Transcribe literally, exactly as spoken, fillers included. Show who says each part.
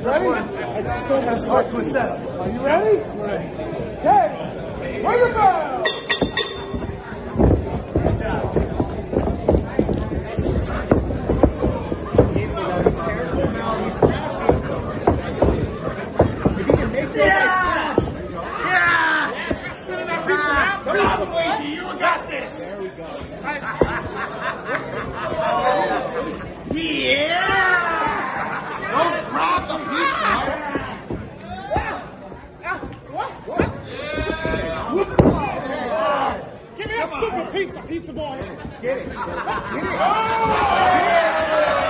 Speaker 1: Ready? Starts with setup. Are you ready? Ready. Okay. Ring the bell.
Speaker 2: If you can make that switch.
Speaker 1: Yeah! Spinning that pizza out. Come on, Luigi. You got this.
Speaker 2: There we go.
Speaker 1: Yeah! Don't grab the pizza. Give me a stupid pizza, pizza boy.
Speaker 2: Get it. Get it.
Speaker 1: Oh!